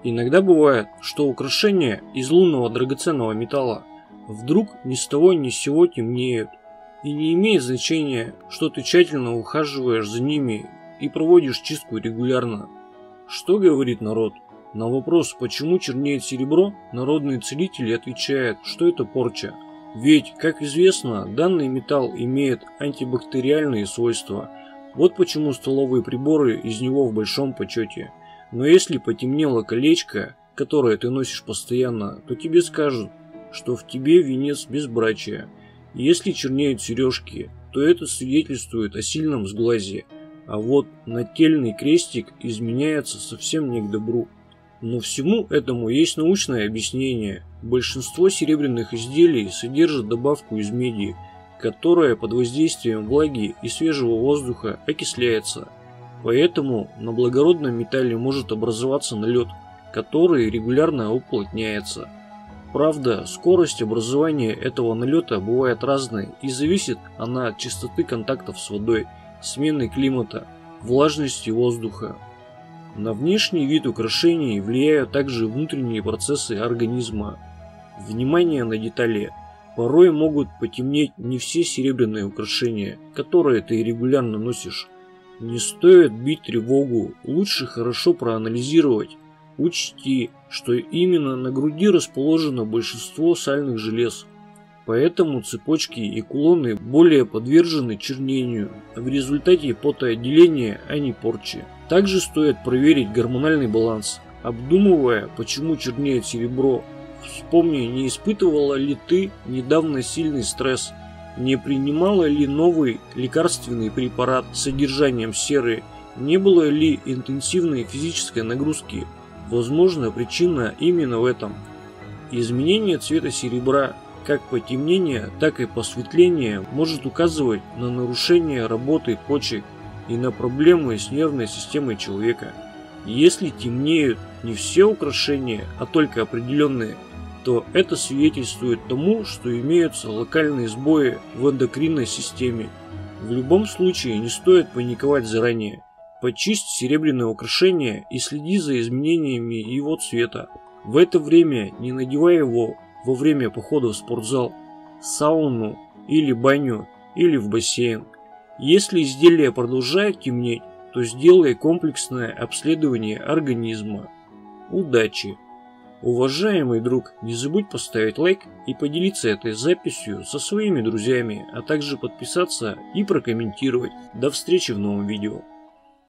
Иногда бывает, что украшения из лунного драгоценного металла вдруг ни с того ни с сего темнеют, и не имеет значения, что ты тщательно ухаживаешь за ними и проводишь чистку регулярно. Что говорит народ? На вопрос, почему чернеет серебро, народные целители отвечают, что это порча. Ведь, как известно, данный металл имеет антибактериальные свойства. Вот почему столовые приборы из него в большом почете. Но если потемнело колечко, которое ты носишь постоянно, то тебе скажут, что в тебе венец безбрачия. Если чернеют сережки, то это свидетельствует о сильном сглазе. А вот нательный крестик изменяется совсем не к добру. Но всему этому есть научное объяснение. Большинство серебряных изделий содержит добавку из меди, которая под воздействием влаги и свежего воздуха окисляется. Поэтому на благородном металле может образоваться налет, который регулярно уплотняется. Правда, скорость образования этого налета бывает разной, и зависит она от частоты контактов с водой, смены климата, влажности воздуха. На внешний вид украшений влияют также внутренние процессы организма. Внимание на детали. Порой могут потемнеть не все серебряные украшения, которые ты регулярно носишь. Не стоит бить тревогу, лучше хорошо проанализировать. Учти, что именно на груди расположено большинство сальных желез. Поэтому цепочки и кулоны более подвержены чернению в результате потоотделения, а не порчи. Также стоит проверить гормональный баланс, обдумывая, почему чернеет серебро. Вспомни, не испытывала ли ты недавно сильный стресс, не принимала ли новый лекарственный препарат с содержанием серы, не было ли интенсивной физической нагрузки. Возможно, причина именно в этом. Изменение цвета серебра, как потемнение, так и посветление, может указывать на нарушение работы почек и на проблемы с нервной системой человека. Если темнеют не все украшения, а только определенные, то это свидетельствует тому, что имеются локальные сбои в эндокринной системе. В любом случае не стоит паниковать заранее. Почисть серебряное украшение и следи за изменениями его цвета. В это время не надевай его во время похода в спортзал, сауну или баню или в бассейн. Если изделие продолжает темнеть, то сделай комплексное обследование организма. Удачи! Уважаемый друг, не забудь поставить лайк и поделиться этой записью со своими друзьями, а также подписаться и прокомментировать. До встречи в новом видео.